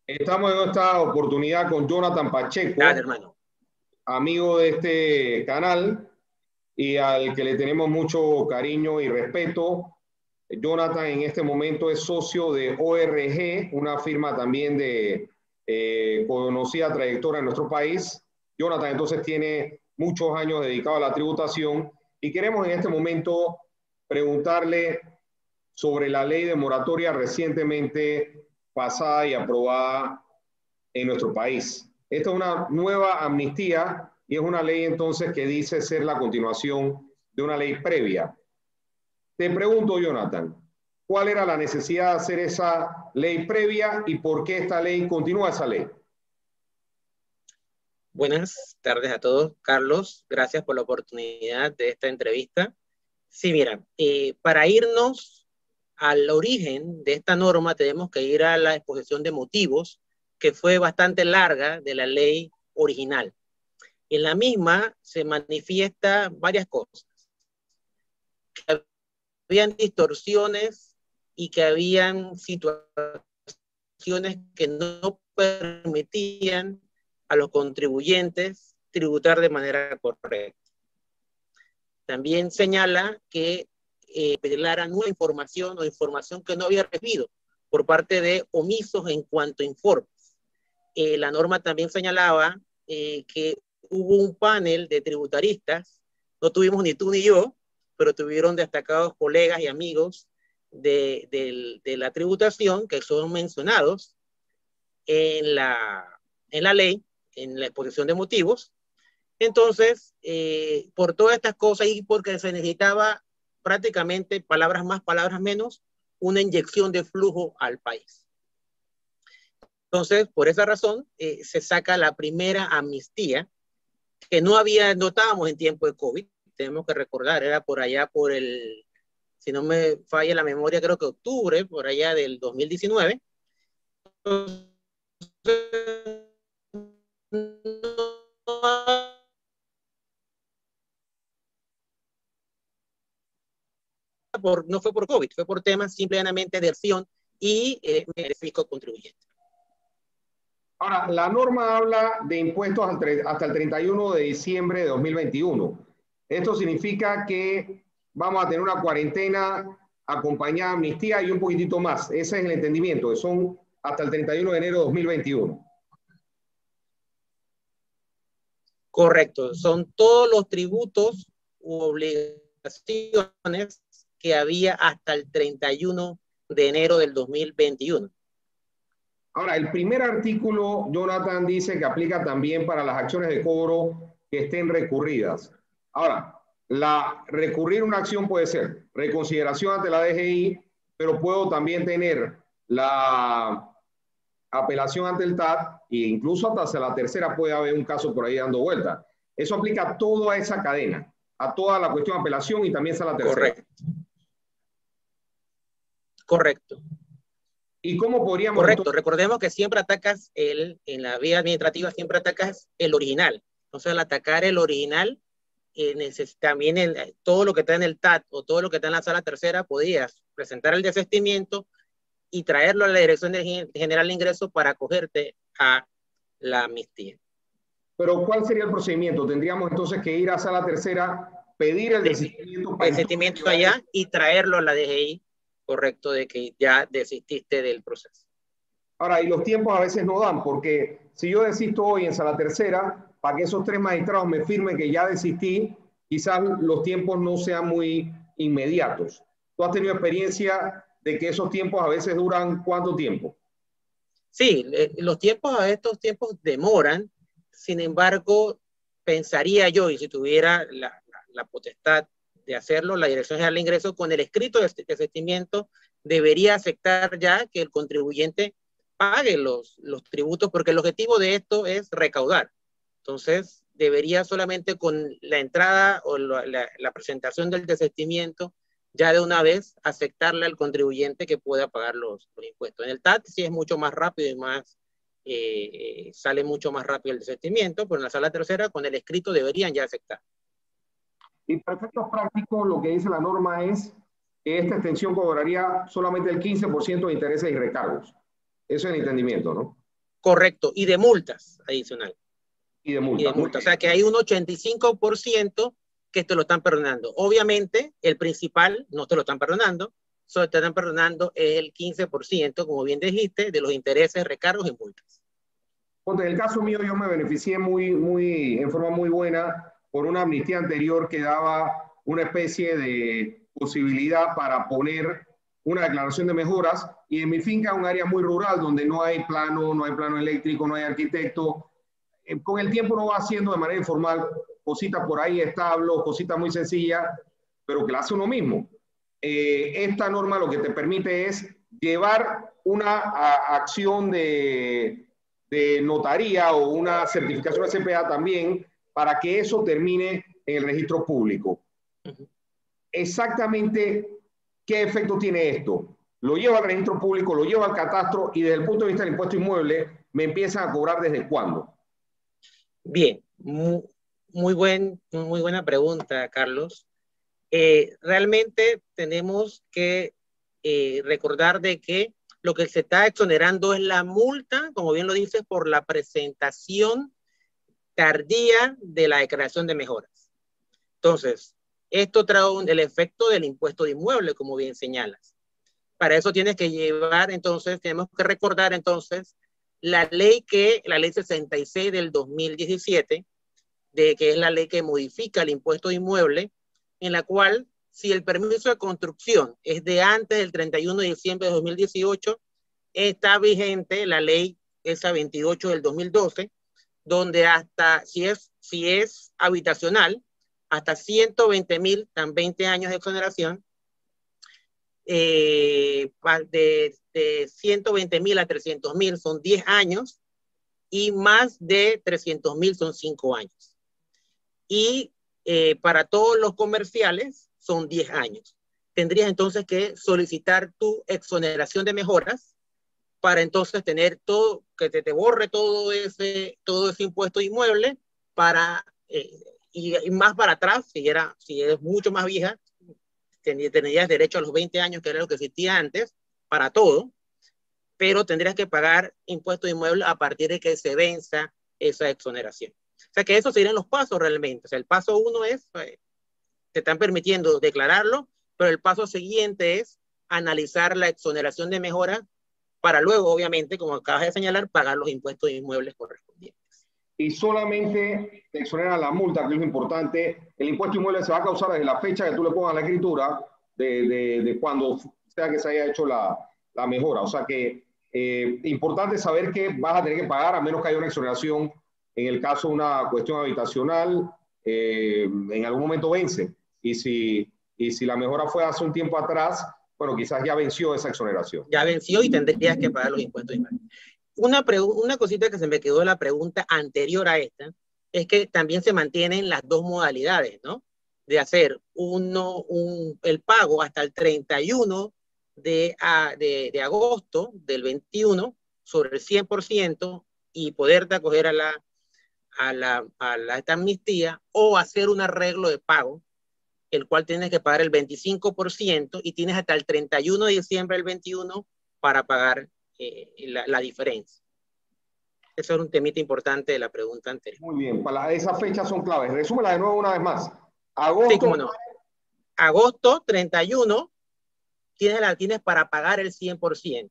Estamos en esta oportunidad con Jonathan Dale, Pacheco, hermano. amigo de este canal y al que le tenemos mucho cariño y respeto. Jonathan en este momento es socio de ORG, una firma también de conocida trayectoria en nuestro país. Jonathan entonces tiene muchos años dedicado a la tributación y queremos en este momento preguntarle sobre la ley de moratoria recientemente pasada y aprobada en nuestro país. Esta es una nueva amnistía y es una ley entonces que dice ser la continuación de una ley previa. Te pregunto, Jonathan, ¿cuál era la necesidad de hacer esa ley previa y por qué esta ley continúa esa ley? Buenas tardes a todos. Carlos, gracias por la oportunidad de esta entrevista. Sí, mira, para irnos al origen de esta norma tenemos que ir a la exposición de motivos, que fue bastante larga de la ley original. En la misma se manifiesta varias cosas, que habían distorsiones y que habían situaciones que no permitían a los contribuyentes tributar de manera correcta. También señala que declaran una información o información que no había recibido por parte de omisos en cuanto a informes. La norma también señalaba que hubo un panel de tributaristas, no tuvimos ni tú ni yo, pero tuvieron destacados colegas y amigos de la tributación que son mencionados en la ley, en la exposición de motivos. Entonces, por todas estas cosas y porque se necesitaba prácticamente, palabras más, palabras menos, una inyección de flujo al país. Entonces, por esa razón, se saca la primera amnistía, que no estábamos en tiempo de COVID, tenemos que recordar, era por allá por si no me falla la memoria, creo que octubre, por allá del 2019. Entonces, no fue por COVID, fue por temas simplemente de acción y de fisco contribuyente. Ahora, la norma habla de impuestos hasta el 31 de diciembre de 2021. Esto significa que vamos a tener una cuarentena acompañada de amnistía y un poquitito más. Ese es el entendimiento, que son hasta el 31 de enero de 2021. Correcto, son todos los tributos u obligaciones que había hasta el 31 de enero del 2021. Ahora, el primer artículo, Jonathan, dice que aplica también para las acciones de cobro que estén recurridas. Ahora, recurrir una acción puede ser reconsideración ante la DGI, pero puedo también tener la apelación ante el TAT e incluso hasta la tercera puede haber un caso por ahí dando vuelta. Eso aplica a toda esa cadena, a toda la cuestión de apelación y también a la tercera. Correcto. Correcto. ¿Y cómo podríamos? Correcto. Entonces, recordemos que siempre atacas en la vía administrativa, siempre atacas el original. Entonces, al atacar el original, también todo lo que está en el TAT o todo lo que está en la sala tercera, podías presentar el desistimiento y traerlo a la Dirección General de Ingresos para acogerte a la amnistía. Pero ¿cuál sería el procedimiento? Tendríamos entonces que ir a sala tercera, pedir el desistimiento allá y traerlo a la DGI, correcto, de que ya desististe del proceso. Ahora, y los tiempos a veces no dan, porque si yo desisto hoy en sala tercera, para que esos 3 magistrados me firmen que ya desistí, quizás los tiempos no sean muy inmediatos. ¿Tú has tenido experiencia de que esos tiempos a veces duran cuánto tiempo? Sí, estos tiempos demoran. Sin embargo, pensaría yo, y si tuviera la potestad de hacerlo, la Dirección General de Ingresos, con el escrito de desistimiento, debería aceptar ya que el contribuyente pague los tributos, porque el objetivo de esto es recaudar. Entonces, debería solamente con la entrada o la presentación del desistimiento, ya de una vez aceptarle al contribuyente que pueda pagar los impuestos. En el TAT sí es mucho más rápido y más sale mucho más rápido el desistimiento, pero en la sala tercera con el escrito deberían ya aceptar. Y para efectos prácticos, lo que dice la norma es que esta extensión cobraría solamente el 15% de intereses y recargos. Eso es el entendimiento, ¿no? Correcto, y de multas adicional. Y de multas. O sea que hay un 85% que te lo están perdonando. Obviamente, el principal no te lo están perdonando, solo te están perdonando el 15%, como bien dijiste, de los intereses, recargos y multas. En el caso mío, yo me beneficié en forma muy buena por una amnistía anterior que daba una especie de posibilidad para poner una declaración de mejoras, y en mi finca es un área muy rural donde no hay plano eléctrico, no hay arquitecto. Con el tiempo uno va haciendo de manera informal cositas por ahí, establos, cositas muy sencillas, pero que la hace uno mismo. Esta norma lo que te permite es llevar una acción de notaría o una certificación de CPA también para que eso termine en el registro público. Exactamente qué efecto tiene esto. Lo llevo al registro público, lo llevo al catastro, y desde el punto de vista del impuesto inmueble me empiezan a cobrar ¿desde cuándo? Bien, muy buena pregunta, Carlos. Realmente tenemos que recordar de que lo que se está exonerando es la multa, como bien lo dices, por la presentación tardía de la declaración de mejoras. Entonces, esto trae el efecto del impuesto de inmueble, como bien señalas. Para eso tienes que llevar, entonces, tenemos que recordar entonces la ley 66 del 2017, que es la ley que modifica el impuesto de inmueble, en la cual, si el permiso de construcción es de antes del 31 de diciembre de 2018, está vigente la ley esa 28 del 2012, donde hasta, si es habitacional, hasta 120,000, dan 20 años de exoneración, de 120,000 a 300,000 son 10 años, y más de 300,000 son 5 años. Y para todos los comerciales son 10 años. Tendrías entonces que solicitar tu exoneración de mejoras para entonces tener todo, que te borre todo ese impuesto inmueble para, y más para atrás, si eres mucho más vieja, tendrías derecho a los 20 años, que era lo que existía antes, para todo, pero tendrías que pagar impuesto inmueble a partir de que se venza esa exoneración. O sea que esos serían los pasos realmente. O sea, el paso 1 es, te están permitiendo declararlo, pero el paso siguiente es analizar la exoneración de mejora para luego, obviamente, como acabas de señalar, pagar los impuestos inmuebles correspondientes. Y solamente te exonera la multa, que es lo importante. El impuesto inmueble se va a causar desde la fecha que tú le pongas la escritura de cuando sea que se haya hecho la mejora. O sea que importante saber que vas a tener que pagar a menos que haya una exoneración. En el caso de una cuestión habitacional, en algún momento vence. Y si la mejora fue hace un tiempo atrás, bueno, quizás ya venció esa exoneración. Ya venció y tendrías que pagar los impuestos inmuebles. Una cosita que se me quedó de la pregunta anterior a esta es que también se mantienen las dos modalidades, ¿no? De hacer el pago hasta el 31 de agosto del 21 sobre el 100% y poderte acoger a esta amnistía, o hacer un arreglo de pago, el cual tienes que pagar el 25% y tienes hasta el 31 de diciembre del 21 para pagar la diferencia. Eso es un temita importante de la pregunta anterior. Muy bien, esas fechas son claves. Resúmela de nuevo una vez más. Agosto. Sí, cómo no. Agosto 31 tienes para pagar el 100%.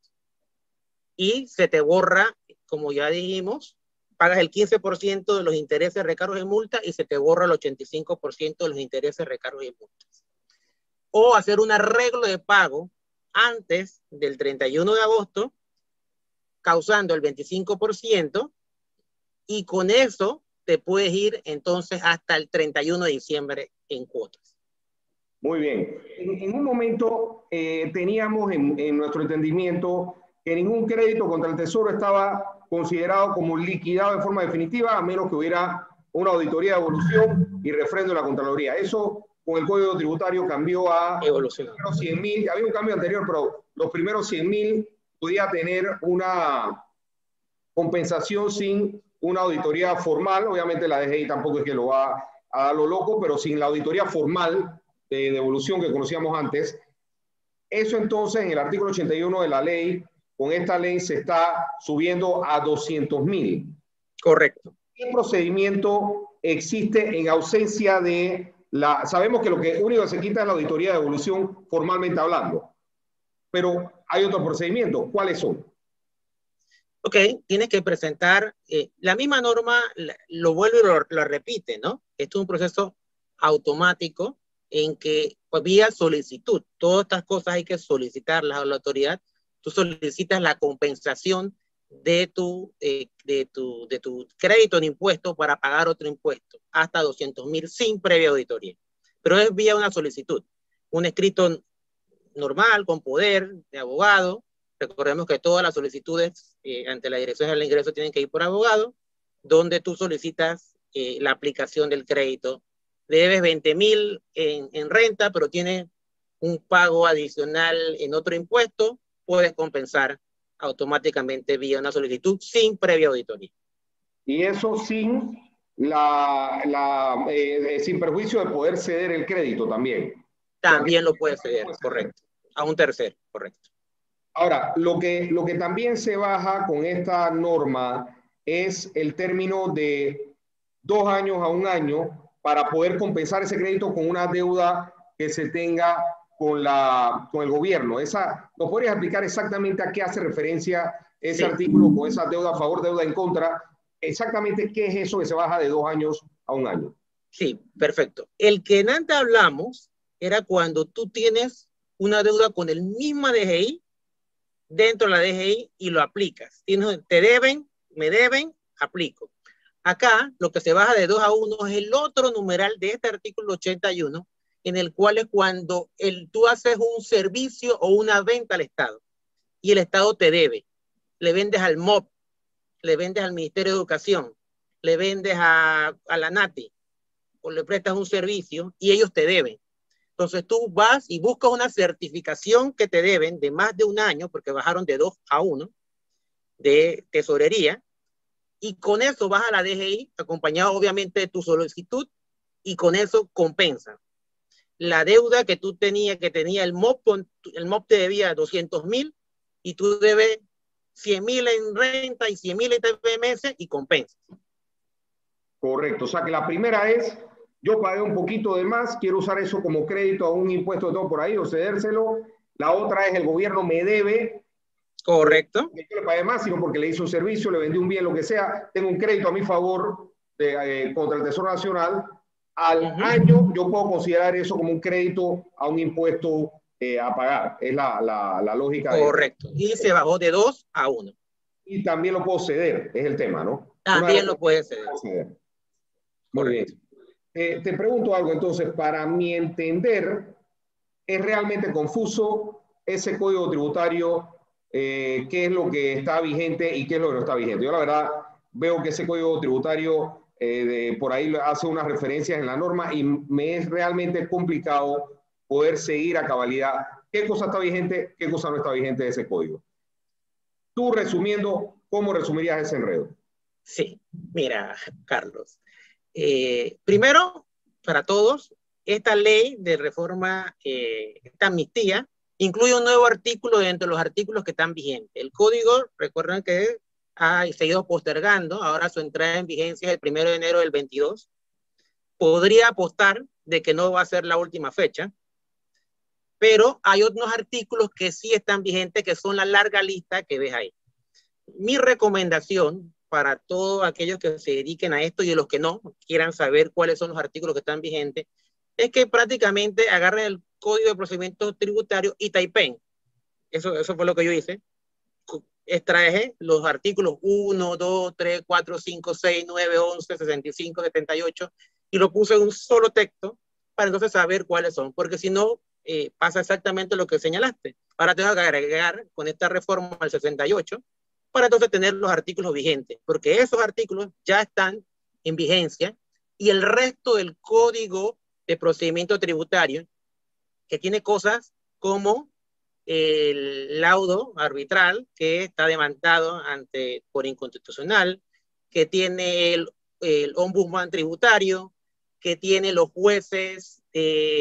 Y se te borra, como ya dijimos, pagas el 15% de los intereses, recargos y multas, y se te borra el 85% de los intereses, recargos y multas. O hacer un arreglo de pago antes del 31 de agosto, causando el 25%, y con eso te puedes ir entonces hasta el 31 de diciembre en cuotas. Muy bien. En un momento teníamos en nuestro entendimiento que ningún crédito contra el Tesoro estaba considerado como liquidado de forma definitiva, a menos que hubiera una auditoría de evolución y refrendo de la Contraloría. Eso con el Código Tributario cambió a evolucionado. 100,000. Había un cambio anterior, pero los primeros 100,000 podía tener una compensación sin una auditoría formal. Obviamente la DGI tampoco es que lo va a dar lo loco, pero sin la auditoría formal de devolución que conocíamos antes. Eso entonces, en el artículo 81 de la ley, con esta ley se está subiendo a 200.000. Correcto. ¿Qué procedimiento existe en ausencia de la... Sabemos que lo único que se quita es la auditoría de devolución formalmente hablando, pero hay otros procedimientos. ¿Cuáles son? Ok, tienes que presentar, la misma norma lo vuelve y lo repite, ¿no? Esto es un proceso automático en que, pues, vía solicitud, todas estas cosas hay que solicitarlas a la autoridad. Tú solicitas la compensación de tu crédito en impuesto para pagar otro impuesto, hasta 200.000 sin previa auditoría. Pero es vía una solicitud, un escrito normal, con poder de abogado. Recordemos que todas las solicitudes ante la Dirección del Ingreso tienen que ir por abogado, donde tú solicitas la aplicación del crédito. Debes 20.000 en renta, pero tienes un pago adicional en otro impuesto, puedes compensar automáticamente vía una solicitud sin previa auditoría. Y eso sin, sin perjuicio de poder ceder el crédito también. También lo puedes ceder, correcto. A un tercero, correcto. Ahora, lo que también se baja con esta norma es el término de 2 años a 1 año para poder compensar ese crédito con una deuda que se tenga con el gobierno. ¿Nos podrías explicar exactamente a qué hace referencia ese artículo con esa deuda a favor, deuda en contra? Exactamente qué es eso que se baja de 2 años a 1 año. Sí, perfecto. El que antes hablamos era cuando tú tienes una deuda con el mismo DGI dentro de la DGI y lo aplicas. Te deben, me deben, aplico. Acá lo que se baja de 2 a 1 es el otro numeral de este artículo 81, en el cual es cuando tú haces un servicio o una venta al Estado y el Estado te debe. Le vendes al MOP, le vendes al Ministerio de Educación, le vendes a la NATI o le prestas un servicio y ellos te deben. Entonces tú vas y buscas una certificación que te deben de más de 1 año, porque bajaron de 2 a 1, de tesorería, y con eso vas a la DGI, acompañado obviamente de tu solicitud, y con eso compensa. La deuda que tú tenías, que tenía el MOP te debía 200.000 y tú debes 100.000 en renta y 100.000 en TPMS y compensas. Correcto, o sea que la primera es, yo pagué un poquito de más, quiero usar eso como crédito a un impuesto de todo por ahí o cedérselo. La otra es el gobierno me debe. Correcto. Que yo le pagué más, sino porque le hice un servicio, le vendí un bien, lo que sea. Tengo un crédito a mi favor contra el Tesoro Nacional. Al año yo puedo considerar eso como un crédito a un impuesto a pagar. Es la lógica. Correcto. Y se bajó de 2 a 1. Y también lo puedo ceder, es el tema, ¿no? También lo puedes ceder. Muy bien. Te pregunto algo entonces, para mi entender, es realmente confuso ese código tributario, qué es lo que está vigente y qué es lo que no está vigente. Yo la verdad veo que ese código tributario por ahí hace unas referencias en la norma y me es realmente complicado poder seguir a cabalidad qué cosa está vigente, qué cosa no está vigente de ese código. Tú resumiendo, ¿cómo resumirías ese enredo? Sí, mira, Carlos. Primero, para todos, esta ley de reforma, esta amnistía, incluye un nuevo artículo dentro de los artículos que están vigentes. El código, recuerden que ha seguido postergando, ahora su entrada en vigencia es el 1 de enero del 22. Podría apostar de que no va a ser la última fecha, pero hay otros artículos que sí están vigentes, que son la larga lista que ves ahí. Mi recomendación para todos aquellos que se dediquen a esto y de los que no quieran saber cuáles son los artículos que están vigentes, es que prácticamente agarren el Código de Procedimientos Tributarios y typen. Eso fue lo que yo hice. Extraje los artículos 1, 2, 3, 4, 5, 6, 9, 11, 65, 78 y lo puse en un solo texto para entonces saber cuáles son, porque si no, pasa exactamente lo que señalaste. Ahora tengo que agregar con esta reforma al 68 para entonces tener los artículos vigentes, porque esos artículos ya están en vigencia y el resto del Código de Procedimiento Tributario, que tiene cosas como el laudo arbitral que está demandado por inconstitucional, que tiene el ombudsman tributario, que tiene los jueces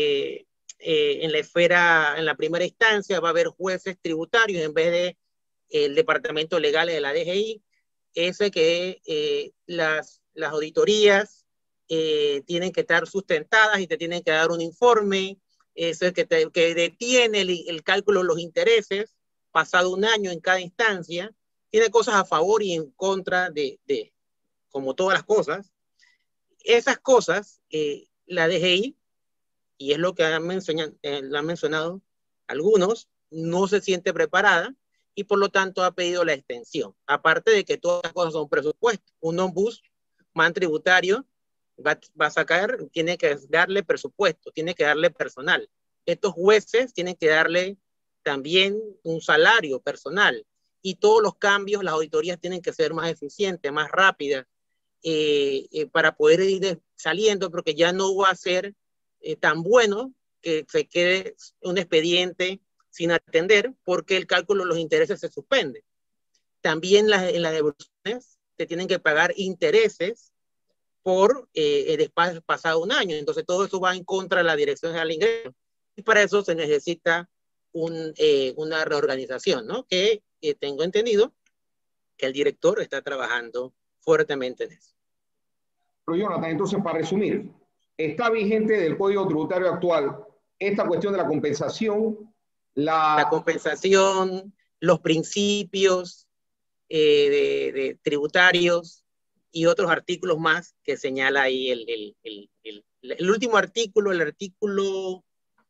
en la primera instancia, va a haber jueces tributarios en vez de el departamento legal de la DGI, es que las auditorías tienen que estar sustentadas y te tienen que dar un informe, es que detiene el cálculo de los intereses pasado un año en cada instancia, tiene cosas a favor y en contra como todas las cosas. Esas cosas, la DGI, y es lo que han mencionado algunos, no se siente preparada y por lo tanto ha pedido la extensión. Aparte de que todas las cosas son presupuestos. Un ombudsman tributario va a sacar, tiene que darle presupuesto, tiene que darle personal. Estos jueces tienen que darle también un salario personal y todos los cambios, las auditorías tienen que ser más eficientes, más rápidas, para poder ir saliendo, porque ya no va a ser tan bueno que se quede un expediente sin atender porque el cálculo de los intereses se suspende. También en las devoluciones te tienen que pagar intereses por después pasado un año. Entonces todo eso va en contra de la Dirección General de Ingresos. Y para eso se necesita una reorganización, ¿no? Que tengo entendido que el director está trabajando fuertemente en eso. Pero Jonathan, entonces para resumir, ¿está vigente del Código Tributario actual esta cuestión de la compensación? La compensación, los principios de tributarios y otros artículos más que señala ahí el último artículo, el artículo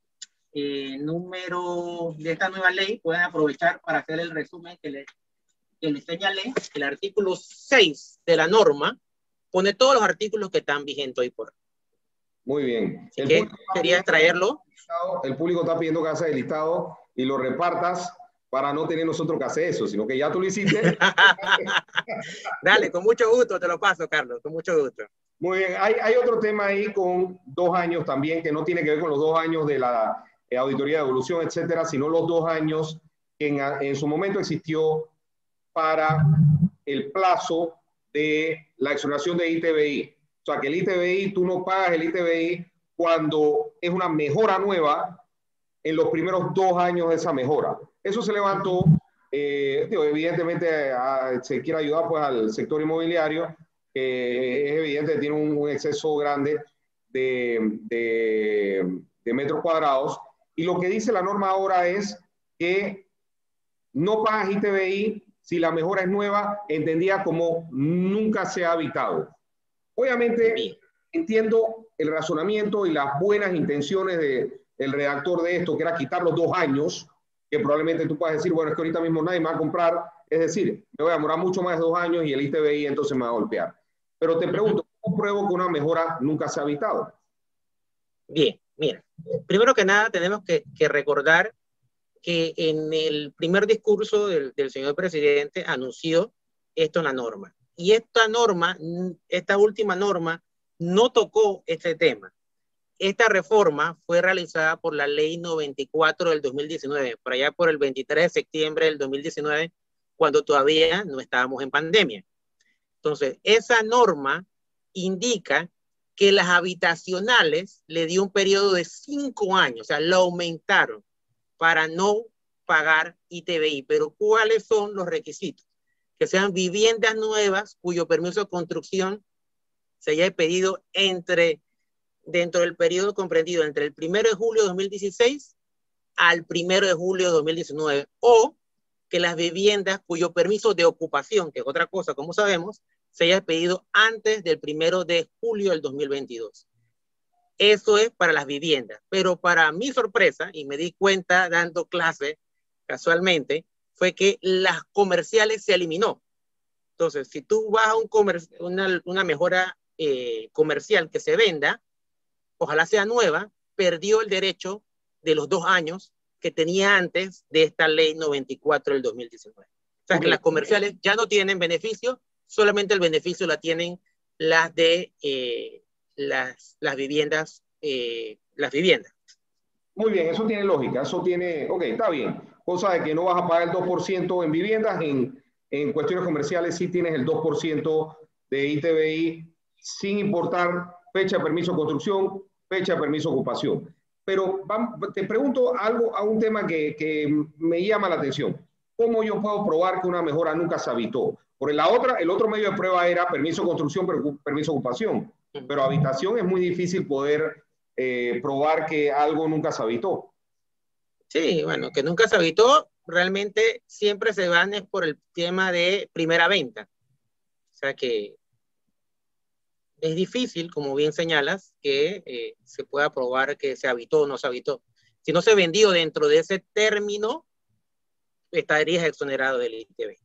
número de esta nueva ley. Pueden aprovechar para hacer el resumen que les señalé. El artículo 6 de la norma pone todos los artículos que están vigentes hoy por hoy. Muy bien. Quería traerlo. El público está pidiendo que hagas el listado y lo repartas para no tener nosotros que hacer eso, sino que ya tú lo hiciste. Dale, con mucho gusto te lo paso, Carlos, con mucho gusto. Muy bien. Hay otro tema ahí con 2 años también, que no tiene que ver con los 2 años de la auditoría de evolución, etcétera, sino los 2 años que en su momento existió para el plazo de la exoneración de ITBI. O sea, que el ITBI, tú no pagas el ITBI cuando es una mejora nueva en los primeros 2 años de esa mejora. Eso se levantó, evidentemente se quiere ayudar pues, al sector inmobiliario, que es evidente que tiene un exceso grande de metros cuadrados. Y lo que dice la norma ahora es que no pagas ITBI si la mejora es nueva, entendida como nunca se ha habitado. Obviamente, entiendo el razonamiento y las buenas intenciones del redactor de esto, que era quitar los 2 años, que probablemente tú puedas decir, bueno, es que ahorita mismo nadie me va a comprar, es decir, me voy a demorar mucho más de 2 años y el ITBI entonces me va a golpear. Pero te pregunto, ¿cómo pruebo que una mejora nunca se ha habitado? Bien, mira, primero que nada tenemos que recordar que en el primer discurso del señor presidente anunció esto en la norma. Y esta última norma, no tocó este tema. Esta reforma fue realizada por la ley 94 del 2019, por allá por el 23 de septiembre del 2019, cuando todavía no estábamos en pandemia. Entonces, esa norma indica que las habitacionales le dio un periodo de 5 años, o sea, lo aumentaron para no pagar ITBI. Pero ¿cuáles son los requisitos? Que sean viviendas nuevas cuyo permiso de construcción se haya pedido dentro del periodo comprendido entre el 1 de julio de 2016 al 1 de julio de 2019, o que las viviendas cuyo permiso de ocupación, que es otra cosa, como sabemos, se haya pedido antes del 1 de julio del 2022. Eso es para las viviendas. Pero para mi sorpresa, y me di cuenta dando clase casualmente, fue que las comerciales se eliminó. Entonces, si tú vas a una mejora comercial que se venda, ojalá sea nueva, perdió el derecho de los 2 años que tenía antes de esta ley 94 del 2019. O sea, que las comerciales ya no tienen beneficio, solamente el beneficio la tienen las de las viviendas. Muy bien, eso tiene lógica, eso tiene, ok, está bien. Cosa de que no vas a pagar el 2% en viviendas, en cuestiones comerciales sí tienes el 2% de ITBI, sin importar fecha de permiso de construcción, fecha de permiso de ocupación. Pero te pregunto algo, a un tema que me llama la atención. ¿cómo yo puedo probar que una mejora nunca se habitó? Por el otro medio de prueba era permiso de construcción, permiso de ocupación. Pero habitación es muy difícil poder probar que algo nunca se habitó. Sí, bueno, que nunca se habitó, realmente siempre se van es por el tema de primera venta. O sea que es difícil, como bien señalas, que se pueda probar que se habitó o no se habitó. Si no se vendió dentro de ese término, estarías exonerado del ITV.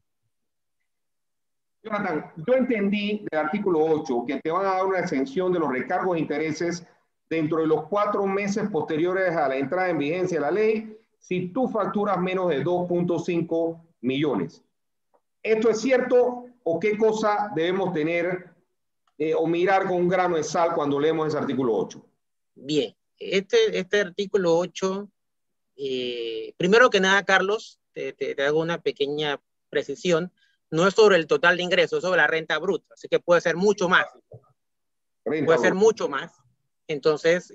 Jonathan, yo entendí del artículo 8 que te van a dar una exención de los recargos e intereses dentro de los 4 meses posteriores a la entrada en vigencia de la ley si tú facturas menos de 2.5 millones. ¿Esto es cierto o qué cosa debemos tener o mirar con un grano de sal cuando leemos ese artículo 8? Bien, este artículo 8, primero que nada, Carlos, te hago una pequeña precisión, no es sobre el total de ingresos, es sobre la renta bruta, así que puede ser mucho más. Puede ser mucho más. Entonces,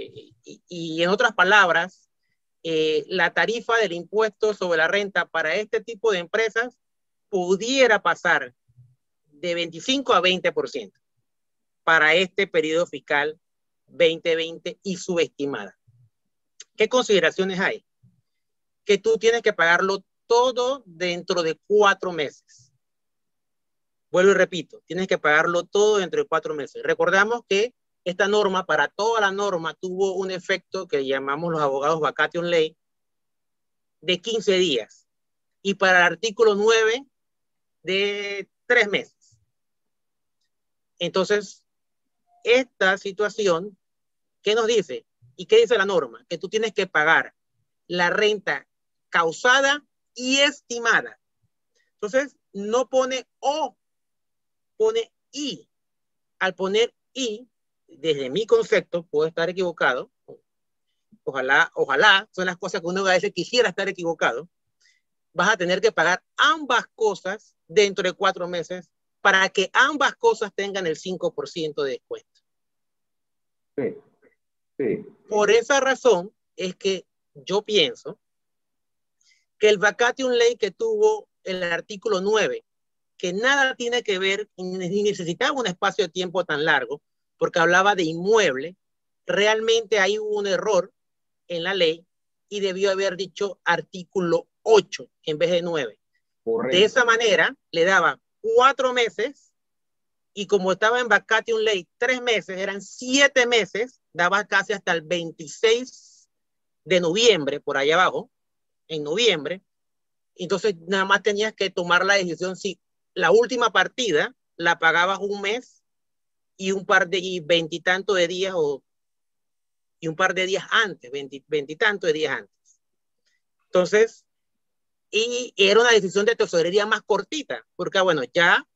y en otras palabras, la tarifa del impuesto sobre la renta para este tipo de empresas pudiera pasar de 25 a 20% para este periodo fiscal 2020 y subestimada. ¿Qué consideraciones hay? Que tú tienes que pagarlo todo dentro de 4 meses. Vuelvo y repito, tienes que pagarlo todo dentro de 4 meses. Recordamos que esta norma, para toda la norma, tuvo un efecto que llamamos los abogados vacatio ley de 15 días. Y para el artículo 9 de 3 meses. Entonces, esta situación, ¿qué nos dice? ¿Y qué dice la norma? Que tú tienes que pagar la renta causada y estimada. Entonces, no pone o, pone y. Al poner y, desde mi concepto, puedo estar equivocado. Ojalá, son las cosas que uno a veces quisiera estar equivocado. Vas a tener que pagar ambas cosas dentro de 4 meses para que ambas cosas tengan el 5% de descuento. Sí, sí. Por esa razón es que yo pienso que el vacatio ley que tuvo el artículo 9, que nada tiene que ver, ni necesitaba un espacio de tiempo tan largo, porque hablaba de inmueble, realmente hay un error en la ley y debió haber dicho artículo 8 en vez de 9. Correcto. De esa manera le daba 4 meses y como estaba en vacatio ley 3 meses, eran 7 meses, daba casi hasta el 26 de noviembre, por allá abajo, en noviembre. Entonces nada más tenías que tomar la decisión si la última partida la pagabas un mes y un par de veintitantos de días y un par de días antes, veintitantos de días antes. Entonces, y era una decisión de tesorería más cortita, porque bueno, ya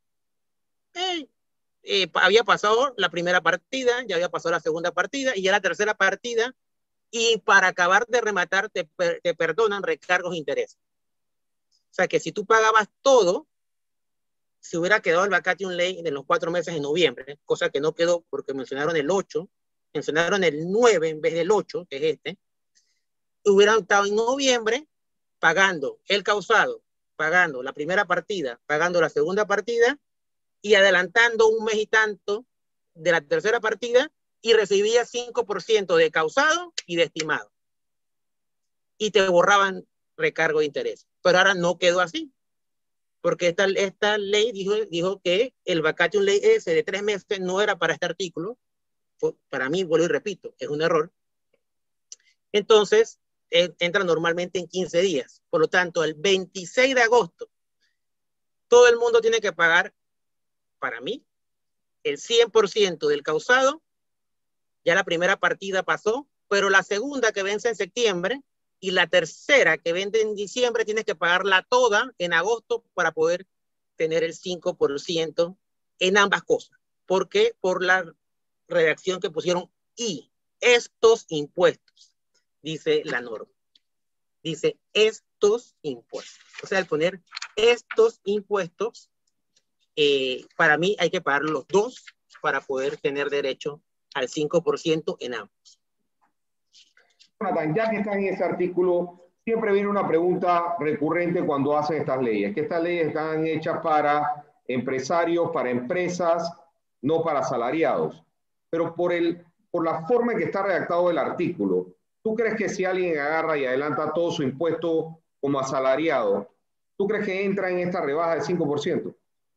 había pasado la primera partida, ya había pasado la segunda partida y ya la tercera partida, y para acabar de rematar te perdonan recargos e intereses. O sea que si tú pagabas todo, se hubiera quedado el vacatio ley en los 4 meses en noviembre, cosa que no quedó porque mencionaron el 8, mencionaron el 9 en vez del 8, que es este. Hubieran estado en noviembre pagando el causado, pagando la primera partida, pagando la segunda partida y adelantando un mes y tanto de la tercera partida y recibía 5% de causado y de estimado. Y te borraban recargo de interés. Pero ahora no quedó así. Porque esta ley dijo que el vacatio ley ese de 3 meses no era para este artículo. Para mí, vuelvo y repito, es un error. Entonces, entra normalmente en 15 días. Por lo tanto, el 26 de agosto, todo el mundo tiene que pagar, para mí, el 100% del causado. Ya la primera partida pasó, pero la segunda que vence en septiembre y la tercera que vende en diciembre tienes que pagarla toda en agosto para poder tener el 5% en ambas cosas. ¿Por qué? Por la redacción que pusieron y estos impuestos, dice la norma. Dice estos impuestos. O sea, al poner estos impuestos, para mí hay que pagar los dos para poder tener derecho al 5% en ambos. Ya que está en ese artículo, siempre viene una pregunta recurrente cuando hacen estas leyes, que estas leyes están hechas para empresarios, para empresas, no para asalariados. Pero por la forma en que está redactado el artículo, ¿tú crees que si alguien agarra y adelanta todo su impuesto como asalariado, tú crees que entra en esta rebaja del 5%?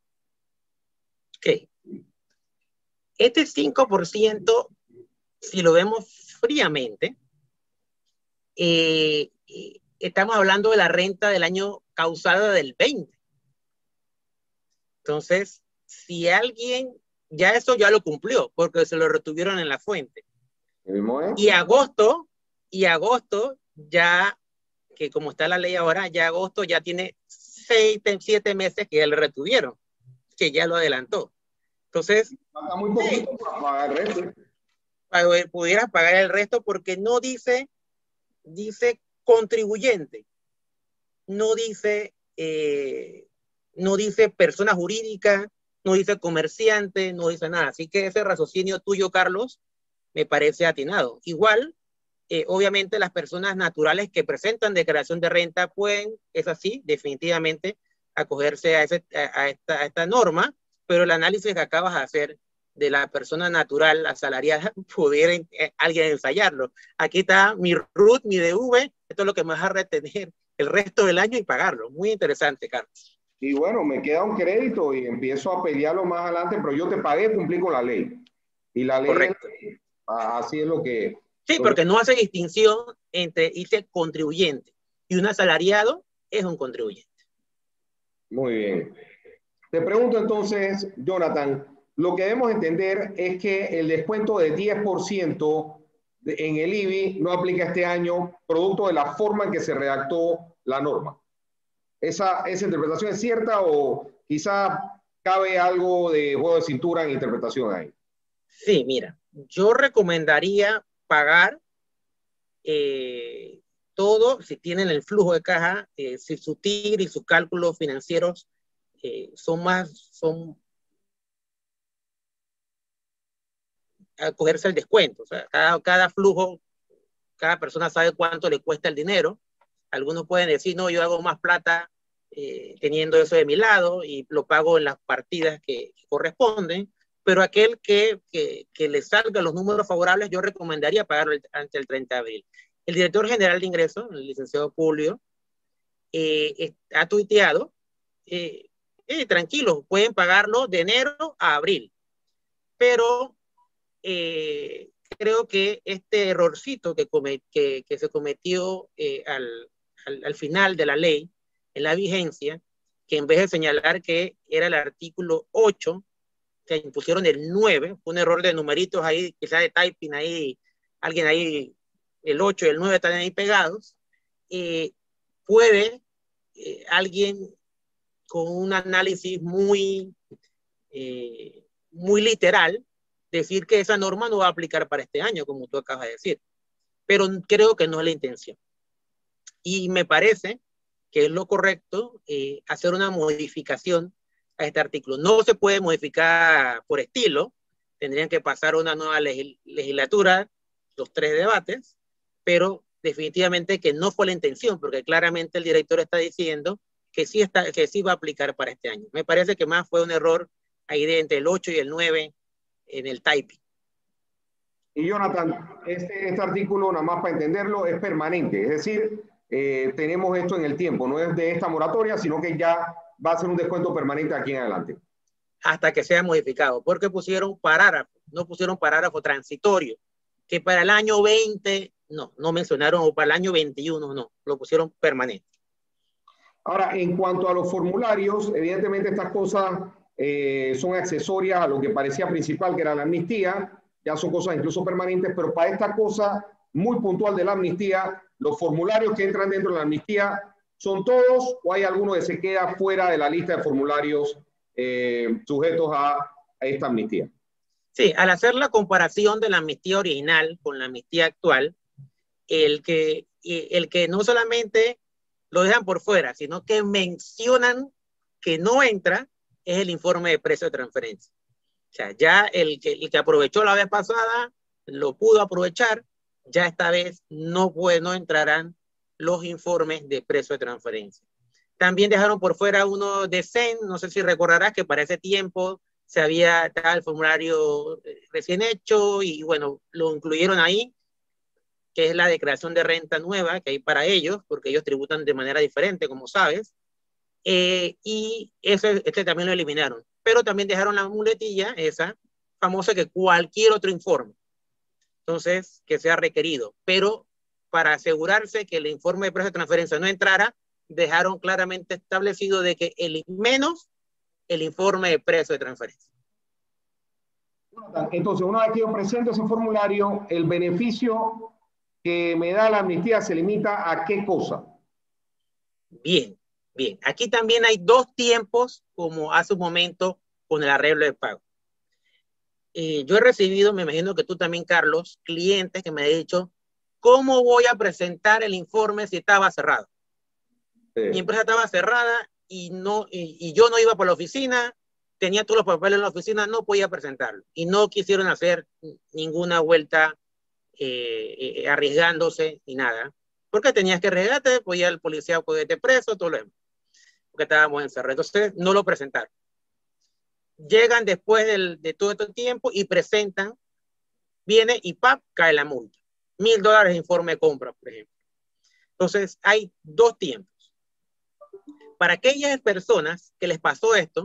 Ok. Este 5%, si lo vemos fríamente, estamos hablando de la renta del año causada del 20. Entonces, si alguien, ya eso ya lo cumplió, porque se lo retuvieron en la fuente. Y agosto, ya, que como está la ley ahora, ya agosto ya tiene 7 meses que ya le retuvieron, que ya lo adelantó. Entonces, falta muy poquito para pagar el resto. Pudieras pagar el resto porque no dice contribuyente, no dice persona jurídica, no dice comerciante, no dice nada. Así que ese raciocinio tuyo, Carlos, me parece atinado. Igual, obviamente las personas naturales que presentan declaración de renta pueden, es así, definitivamente, acogerse a esta norma, pero el análisis que acabas de hacer de la persona natural asalariada, pudiera alguien ensayarlo. Aquí está mi RUT, mi DV, esto es lo que me va a retener el resto del año y pagarlo. Muy interesante, Carlos. Y bueno, me queda un crédito y empiezo a pelearlo más adelante, pero yo te pagué, cumplí con la ley. Y la ley, correcto. Así es lo que... Sí, porque no hace distinción entre dice contribuyente y un asalariado es un contribuyente. Muy bien. Te pregunto entonces, Jonathan, lo que debemos entender es que el descuento de 10% en el IBI no aplica este año, producto de la forma en que se redactó la norma. ¿Esa interpretación es cierta o quizá cabe algo de juego de cintura en interpretación ahí? Sí, mira, yo recomendaría pagar todo, si tienen el flujo de caja, si su TIR y sus cálculos financieros son acogerse al descuento. O sea, cada flujo, cada persona sabe cuánto le cuesta el dinero. Algunos pueden decir, no, yo hago más plata teniendo eso de mi lado y lo pago en las partidas que corresponden, pero aquel que le salga los números favorables, yo recomendaría pagarlo ante el 30 de abril. El director general de ingresos, el licenciado Julio, ha tuiteado, tranquilos, pueden pagarlo de enero a abril, pero creo que este errorcito que se cometió al final de la ley, en la vigencia, que en vez de señalar que era el artículo 8, se impusieron el 9, fue un error de numeritos ahí, quizás de typing ahí, alguien ahí, el 8 y el 9 están ahí pegados, puede alguien con un análisis muy literal decir que esa norma no va a aplicar para este año, como tú acabas de decir. Pero creo que no es la intención. Y me parece que es lo correcto hacer una modificación a este artículo. No se puede modificar por estilo, tendrían que pasar una nueva legislatura, los 3 debates, pero definitivamente que no fue la intención, porque claramente el director está diciendo que sí va a aplicar para este año. Me parece que más fue un error ahí de entre el 8 y el 9 en el typing. Y Jonathan, este artículo, nada más para entenderlo, es permanente, es decir, tenemos esto en el tiempo, no es de esta moratoria, sino que ya va a ser un descuento permanente aquí en adelante. Hasta que sea modificado, porque pusieron parágrafo, no pusieron parágrafo transitorio, que para el año 20, no mencionaron, o para el año 21, no, lo pusieron permanente. Ahora, en cuanto a los formularios, evidentemente estas cosas son accesorias a lo que parecía principal, que era la amnistía, ya son cosas incluso permanentes, pero para esta cosa muy puntual de la amnistía, los formularios que entran dentro de la amnistía, ¿son todos o hay alguno que se queda fuera de la lista de formularios sujetos a esta amnistía? Sí, al hacer la comparación de la amnistía original con la amnistía actual, el que no solamente lo dejan por fuera, sino que mencionan que no entra, es el informe de precio de transferencia. O sea, ya el que aprovechó la vez pasada, lo pudo aprovechar, ya esta vez no entrarán los informes de precio de transferencia. También dejaron por fuera uno de CEN, no sé si recordarás que para ese tiempo estaba el formulario recién hecho y bueno, lo incluyeron ahí, que es la declaración de renta nueva que hay para ellos, porque ellos tributan de manera diferente, como sabes, y este también lo eliminaron. Pero también dejaron la muletilla, esa famosa, que cualquier otro informe, entonces, que sea requerido. Pero para asegurarse que el informe de precio de transferencia no entrara, dejaron claramente establecido de que menos el informe de precio de transferencia. Entonces, una vez que yo presento ese formulario, el beneficio que me da la amnistía se limita a qué cosa. Bien, bien. Aquí también hay dos tiempos, como hace un momento con el arreglo de pago. Yo he recibido, me imagino que tú también, Carlos, clientes que me han dicho, ¿cómo voy a presentar el informe si estaba cerrado? Mi empresa estaba cerrada y yo no iba por la oficina, tenía todos los papeles en la oficina, no podía presentarlo. Y no quisieron hacer ninguna vuelta arriesgándose ni nada. Porque tenías que arriesgarte, podía el policía cogerte preso, todo lo demás. Porque estábamos encerrados. Entonces no lo presentaron. Llegan después de todo este tiempo y presentan, viene y ¡pap! Cae la multa. $1,000 de informe de compra, por ejemplo. Entonces hay dos tiempos. Para aquellas personas que les pasó esto,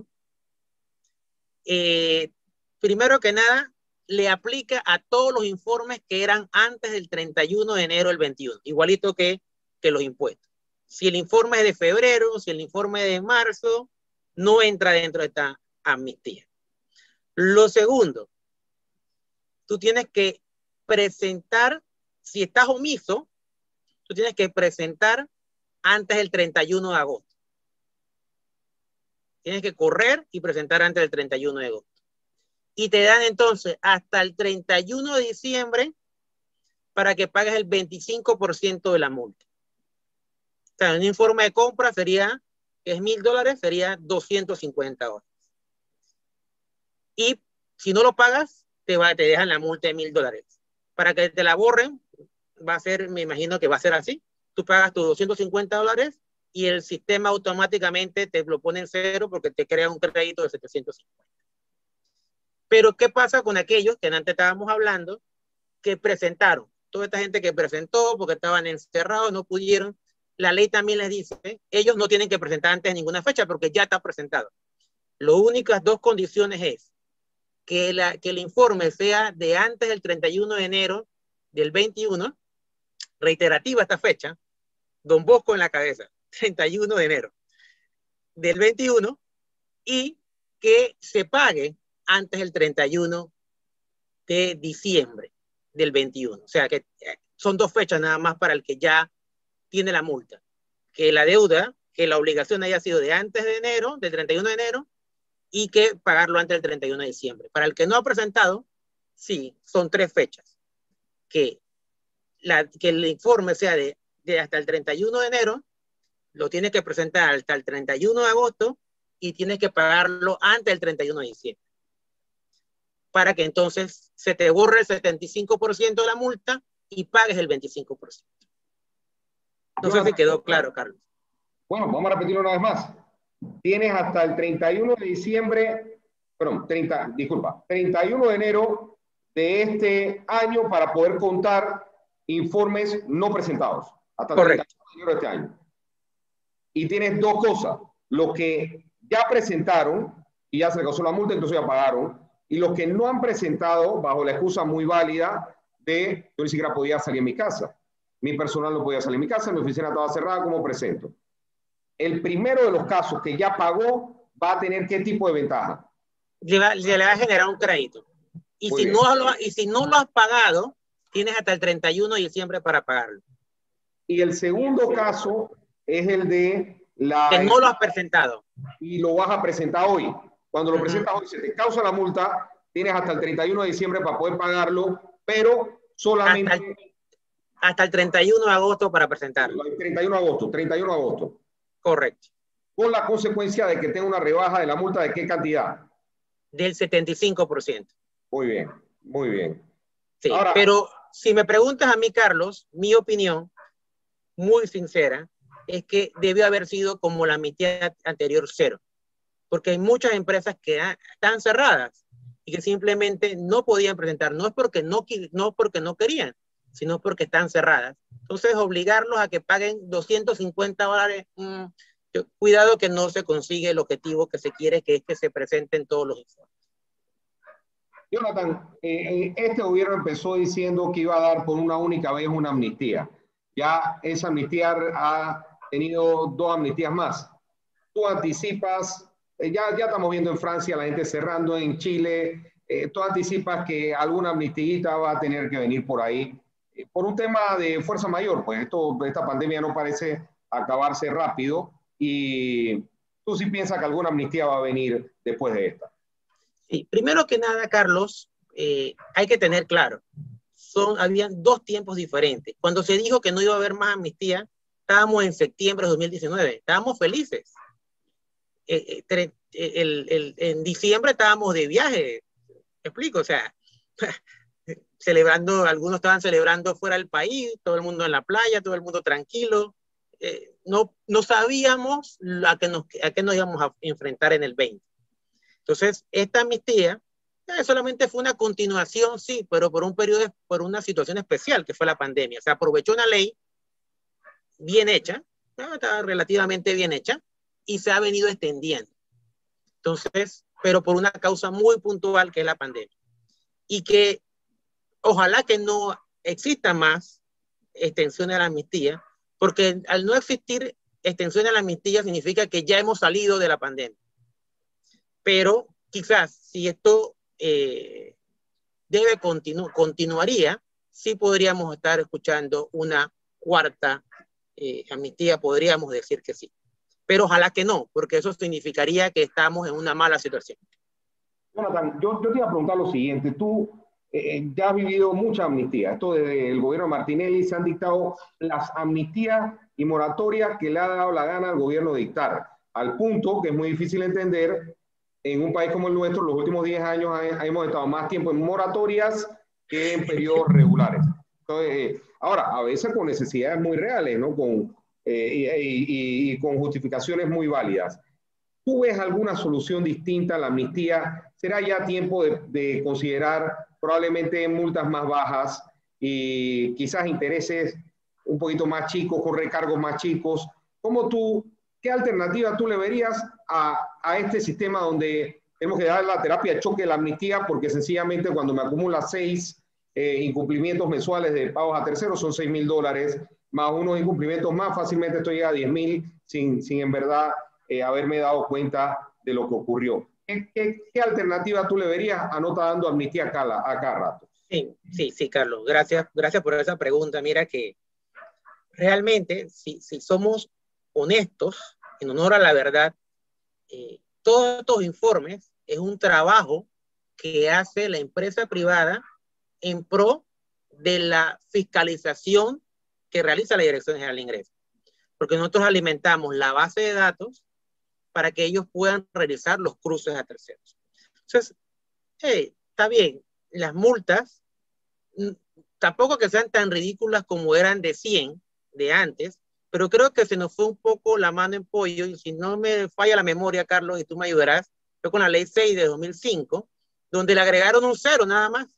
primero que nada, le aplica a todos los informes que eran antes del 31 de enero del 21, igualito que los impuestos. Si el informe es de febrero, si el informe es de marzo, no entra dentro de esta amnistía. Lo segundo, tú tienes que presentar, si estás omiso, tú tienes que presentar antes del 31 de agosto. Tienes que correr y presentar antes del 31 de agosto. Y te dan entonces hasta el 31 de diciembre para que pagues el 25% de la multa. O sea, un informe de compra sería, que es $1,000, sería $250. Y si no lo pagas, te dejan la multa de $1,000. Para que te la borren, va a ser, me imagino que va a ser así. Tú pagas tus $250 y el sistema automáticamente te lo pone en cero porque te crea un crédito de 750. Pero ¿qué pasa con aquellos que antes estábamos hablando que presentaron? Toda esta gente que presentó porque estaban encerrados, no pudieron. La ley también les dice, ellos no tienen que presentar antes de ninguna fecha porque ya está presentado. Las únicas dos condiciones es que el informe sea de antes del 31 de enero del 21, reiterativa esta fecha, Don Bosco en la cabeza, 31 de enero del 21, y que se pague antes del 31 de diciembre del 21. O sea que son dos fechas nada más para el que ya tiene la multa. Que la deuda, que la obligación haya sido de antes de enero, del 31 de enero, y que pagarlo antes del 31 de diciembre. Para el que no ha presentado, sí, son tres fechas. Que el informe sea de hasta el 31 de enero, lo tienes que presentar hasta el 31 de agosto y tienes que pagarlo antes del 31 de diciembre. Para que entonces se te borre el 75% de la multa y pagues el 25%. No sé si quedó claro, Carlos. Bueno, vamos a repetirlo una vez más. Tienes hasta el 31 de diciembre, perdón, 31 de enero de este año para poder contar informes no presentados. Hasta el 31 de enero de este año. Y tienes dos cosas. Los que ya presentaron y ya se le causó la multa, entonces ya pagaron. Y los que no han presentado, bajo la excusa muy válida de yo ni siquiera podía salir de mi casa. Mi personal no podía salir de mi casa, mi oficina estaba cerrada, ¿cómo presento? El primero de los casos que ya pagó va a tener ¿qué tipo de ventaja? Le va a generar un crédito. Y si no lo has pagado, tienes hasta el 31 de diciembre para pagarlo. Y el segundo caso es el de la... Que no lo has presentado. Y lo vas a presentar hoy. Cuando lo presentas hoy, se te causa la multa, tienes hasta el 31 de diciembre para poder pagarlo, pero solamente... Hasta el 31 de agosto para presentarlo. El 31 de agosto, 31 de agosto. Correcto. Con la consecuencia de que tenga una rebaja de la multa, ¿de qué cantidad? Del 75%. Muy bien, muy bien. Sí, ahora, pero si me preguntas a mí, Carlos, mi opinión, muy sincera, es que debió haber sido como la amnistía anterior, cero. Porque hay muchas empresas que están cerradas y que simplemente no podían presentar, no porque no querían, sino porque están cerradas. Entonces, obligarlos a que paguen $250, cuidado que no se consigue el objetivo que se quiere, que es que se presenten todos los informes. Jonathan, este gobierno empezó diciendo que iba a dar por una única vez una amnistía. Ya esa amnistía ha tenido 2 amnistías más. Tú anticipas, ya estamos viendo en Francia la gente cerrando, en Chile, tú anticipas que alguna amnistía va a tener que venir por ahí, por un tema de fuerza mayor, pues esta pandemia no parece acabarse rápido y tú sí piensas que alguna amnistía va a venir después de esta. Sí, primero que nada, Carlos, hay que tener claro, habían 2 tiempos diferentes. Cuando se dijo que no iba a haber más amnistía, estábamos en septiembre de 2019, estábamos felices. En diciembre estábamos de viaje, ¿me explico? O sea, celebrando, algunos estaban celebrando fuera del país, todo el mundo en la playa, todo el mundo tranquilo. No sabíamos a qué nos íbamos a enfrentar en el 20. Entonces, esta amnistía solamente fue una continuación, sí, pero por un periodo, por una situación especial que fue la pandemia. Se aprovechó una ley bien hecha, está relativamente bien hecha, y se ha venido extendiendo. Entonces, pero por una causa muy puntual que es la pandemia. Y que ojalá que no exista más extensión de la amnistía, porque al no existir extensión de la amnistía significa que ya hemos salido de la pandemia. Pero quizás si esto continuaría, sí podríamos estar escuchando una cuarta amnistía, podríamos decir que sí. Pero ojalá que no, porque eso significaría que estamos en una mala situación. Jonathan, yo te iba a preguntar lo siguiente. Tú ya has vivido mucha amnistía. Esto desde el gobierno de Martinelli se han dictado las amnistías y moratorias que le ha dado la gana al gobierno dictar, al punto que es muy difícil entender en un país como el nuestro, los últimos 10 años hemos estado más tiempo en moratorias que en periodos regulares. Entonces, ahora, a veces con necesidades muy reales, ¿no? Y con justificaciones muy válidas. ¿Tú ves alguna solución distinta a la amnistía? ¿Será ya tiempo de considerar probablemente multas más bajas y quizás intereses un poquito más chicos, con recargos más chicos? ¿Qué alternativa tú le verías a este sistema donde tenemos que dar la terapia de choque de la amnistía porque sencillamente cuando me acumula 6 incumplimientos mensuales de pagos a terceros son $6,000, más unos incumplimientos más, fácilmente estoy a 10,000 sin en verdad haberme dado cuenta de lo que ocurrió? ¿Qué alternativa tú le verías a no estar dando amnistía a cada rato? Sí, Carlos. Gracias por esa pregunta. Mira que realmente, si somos honestos, en honor a la verdad, todos estos informes es un trabajo que hace la empresa privada en pro de la fiscalización que realiza la Dirección General de Ingresos. Porque nosotros alimentamos la base de datos para que ellos puedan realizar los cruces a terceros. Entonces, está bien, las multas tampoco que sean tan ridículas como eran de 100 de antes, pero creo que se nos fue un poco la mano en pollo, y si no me falla la memoria, Carlos, y tú me ayudarás, fue con la ley 6 de 2005, donde le agregaron un 0 nada más,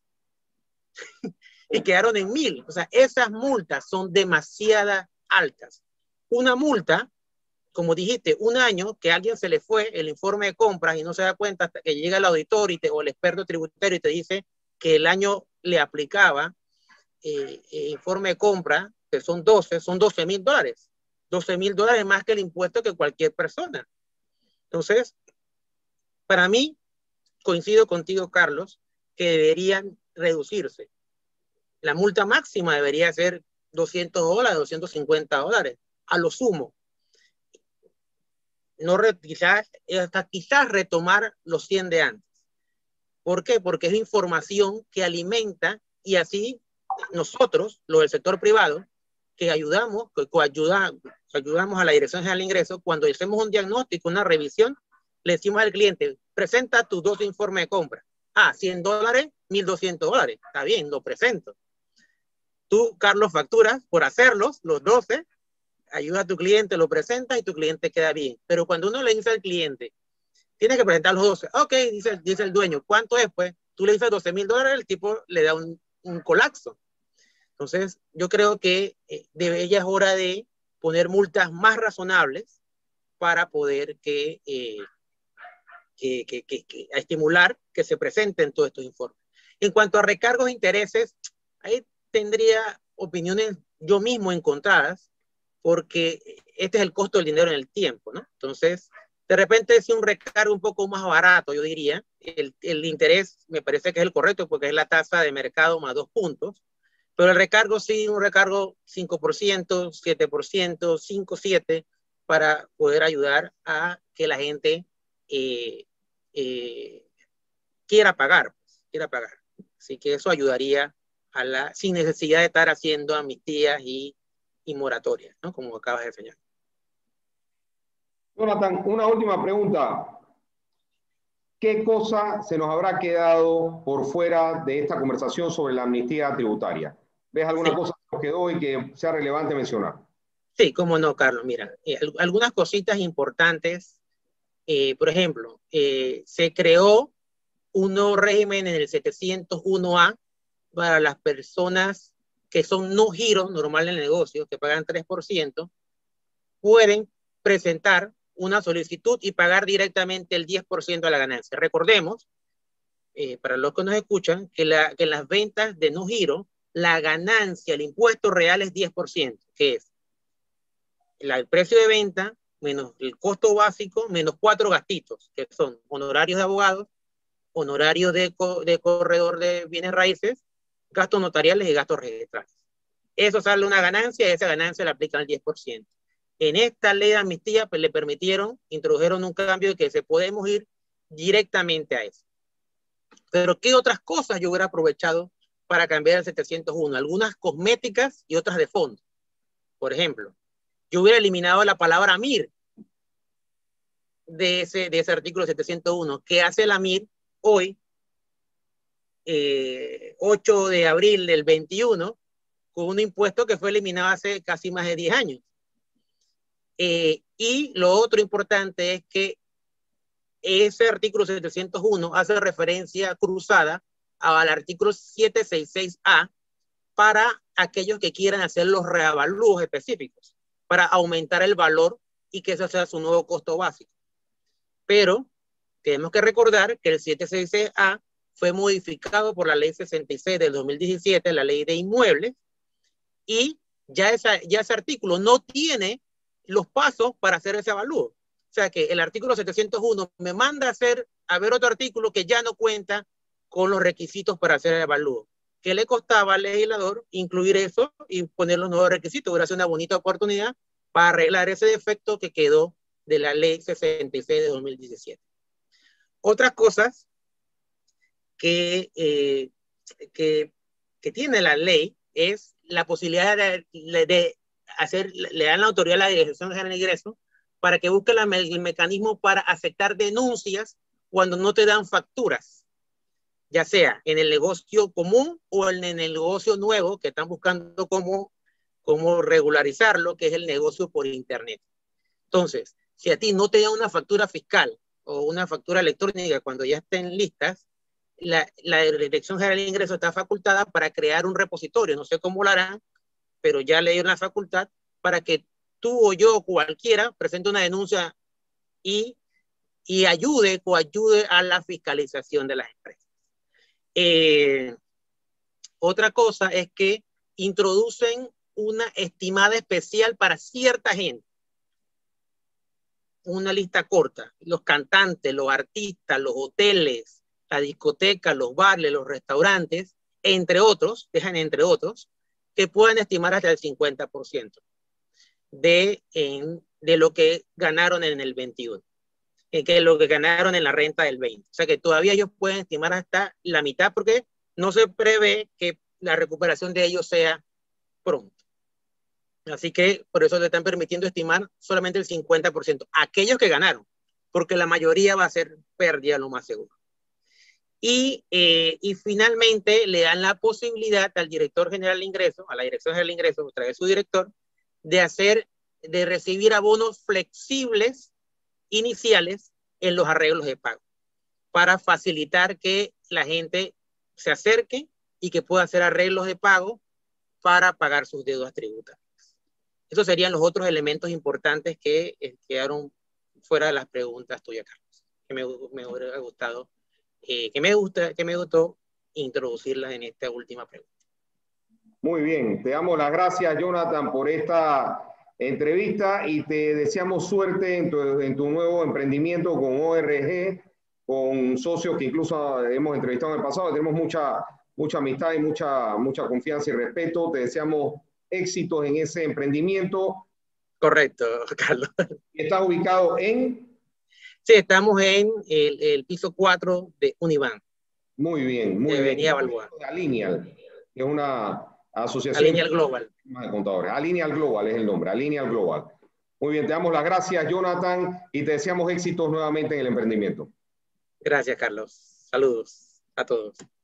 y quedaron en 1,000. O sea, esas multas son demasiado altas. Una multa, como dijiste, un año que a alguien se le fue el informe de compras y no se da cuenta hasta que llega el auditor o el experto tributario y te dice que el año le aplicaba informe de compra, que son $12,000. $12,000 más que el impuesto que cualquier persona. Entonces, para mí, coincido contigo, Carlos, que deberían reducirse. La multa máxima debería ser $200, $250, a lo sumo. No quizás retomar los 100 de antes. ¿Por qué? Porque es información que alimenta y así nosotros, los del sector privado, que ayudamos a la Dirección General de Ingresos, cuando hacemos un diagnóstico, una revisión, le decimos al cliente, presenta tus 12 informes de compra. $100, $1,200. Está bien, lo presento. Tú, Carlos, facturas por hacerlos, los 12, ayuda a tu cliente, lo presentas y tu cliente queda bien. Pero cuando uno le dice al cliente, tienes que presentar los 12. Ok, dice el dueño, ¿cuánto es? Pues tú le dices $12,000, el tipo le da un colapso. Entonces, yo creo que ya es hora de poner multas más razonables para poder a estimular que se presenten todos estos informes. En cuanto a recargos e intereses, ahí tendría opiniones yo mismo encontradas, porque este es el costo del dinero en el tiempo, ¿no? Entonces, de repente, si un recargo un poco más barato, yo diría, el interés me parece que es el correcto, porque es la tasa de mercado más 2 puntos, pero el recargo sí, un recargo 5%, 7%, 5, 7, para poder ayudar a que la gente eh, quiera pagar, quiera pagar. Así que eso ayudaría sin necesidad de estar haciendo amnistías y moratorias, ¿no? Como acabas de enseñar. Jonathan, una última pregunta. ¿Qué cosa se nos habrá quedado por fuera de esta conversación sobre la amnistía tributaria? ¿Ves alguna cosa que nos quedó y que sea relevante mencionar? Sí, cómo no, Carlos. Mira, algunas cositas importantes. Por ejemplo, se creó un nuevo régimen en el 701A para las personas que son no giros normal en el negocio, que pagan 3%, pueden presentar una solicitud y pagar directamente el 10% de la ganancia. Recordemos, para los que nos escuchan, que en las ventas de no giro, la ganancia, el impuesto real es 10%, que es el precio de venta menos el costo básico, menos 4 gastitos, que son honorarios de abogados, honorarios de corredor de bienes raíces, gastos notariales y gastos registrales. Eso sale una ganancia y esa ganancia la aplican al 10%. En esta ley de amnistía pues, le introdujeron un cambio de que se podemos ir directamente a eso. Pero ¿qué otras cosas yo hubiera aprovechado para cambiar el 701? Algunas cosméticas y otras de fondo. Por ejemplo, yo hubiera eliminado la palabra MIR de ese artículo 701. ¿Qué hace la MIR hoy, 8 de abril del 21, con un impuesto que fue eliminado hace casi más de 10 años? Y lo otro importante es que ese artículo 701 hace referencia cruzada al artículo 766A para aquellos que quieran hacer los reavalúos específicos para aumentar el valor y que ese sea su nuevo costo básico. Pero tenemos que recordar que el 766A fue modificado por la ley 66 del 2017, la ley de inmuebles, y ya ese artículo no tiene los pasos para hacer ese avalúo. O sea que el artículo 701 me manda a ver otro artículo que ya no cuenta con los requisitos para hacer el avalúo. ¿Qué le costaba al legislador incluir eso y poner los nuevos requisitos? Hubiera sido una bonita oportunidad para arreglar ese defecto que quedó de la ley 66 de 2017. Otras cosas que tiene la ley es la posibilidad de hacer, le dan la autoridad a la Dirección General de Ingresos para que busque el mecanismo para aceptar denuncias cuando no te dan facturas, ya sea en el negocio común o en el negocio nuevo que están buscando cómo regularizarlo, que es el negocio por internet. Entonces, si a ti no te da una factura fiscal o una factura electrónica cuando ya estén listas, la Dirección General de Ingresos está facultada para crear un repositorio. No sé cómo lo harán, pero ya le dieron la facultad para que tú o yo o cualquiera presente una denuncia y coayude a la fiscalización de las empresas. Otra cosa es que introducen una estimada especial para cierta gente. Una lista corta. Los cantantes, los artistas, los hoteles, la discoteca, los bares, los restaurantes, entre otros, que puedan estimar hasta el 50% de lo que ganaron en el 21, que lo que ganaron en la renta del 20. O sea que todavía ellos pueden estimar hasta la mitad porque no se prevé que la recuperación de ellos sea pronto. Así que por eso le están permitiendo estimar solamente el 50%. Aquellos que ganaron, porque la mayoría va a ser pérdida, lo más seguro. Y finalmente le dan la posibilidad al director general de ingresos, a la Dirección General de Ingresos, otra vez su director, de hacer de recibir abonos flexibles iniciales en los arreglos de pago, para facilitar que la gente se acerque y que pueda hacer arreglos de pago para pagar sus deudas tributarias. Esos serían los otros elementos importantes que quedaron fuera de las preguntas tuyas, Carlos, que me hubiera gustado, que me gustó introducirlas en esta última pregunta. Muy bien, te damos las gracias, Jonathan, por esta entrevista y te deseamos suerte en tu nuevo emprendimiento con ORG, con socios que incluso hemos entrevistado en el pasado. Tenemos mucha amistad y mucha confianza y respeto. Te deseamos éxitos en ese emprendimiento. Correcto, Carlos. ¿Estás ubicado en? Sí, estamos en el piso 4 de Unibank. Muy bien, muy bien. Avenida Balboa. Alineal, que es una asociación Alineal Global. De contadores. Alineal Global es el nombre, Alineal Global. Muy bien, te damos las gracias, Jonathan, y te deseamos éxitos nuevamente en el emprendimiento. Gracias, Carlos. Saludos a todos.